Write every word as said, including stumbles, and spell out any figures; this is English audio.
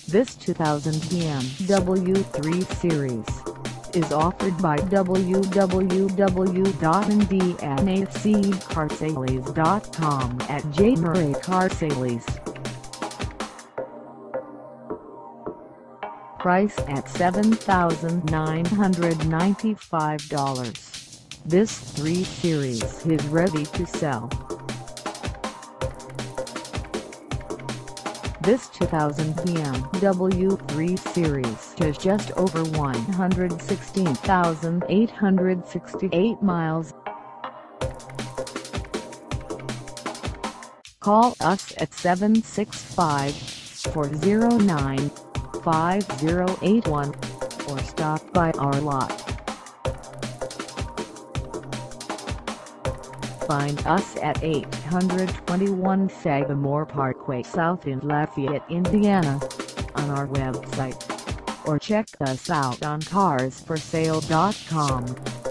This two thousand B M W three Series is offered by w w w dot indiana car sales dot com at SAGAMORE Car Sales. Price at seven thousand nine hundred ninety-five dollars. This three Series is ready to sell. This two thousand B M W three Series has just over one hundred sixteen thousand eight hundred sixty-eight miles. Call us at seven six five, four zero nine, five zero eight one or stop by our lot. Find us at eight twenty-one Sagamore Parkway South in Lafayette, Indiana, on our website, or check us out on cars for sale dot com.